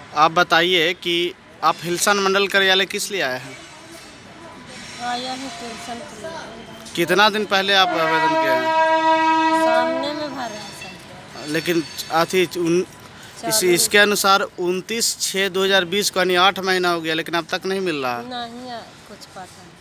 आप बताइए कि आप हिलसन मंडल कार्यालय किस लिए आए हैं? आया है पेंशन के लिए। कितना दिन पहले आप आवेदन किए हैं? सामने में भरा है सब। लेकिन अथी इसके अनुसार 29/6/2020 को यानी 8 महीना हो गया, लेकिन अब तक नहीं मिल रहा। नहीं कुछ पता नहीं।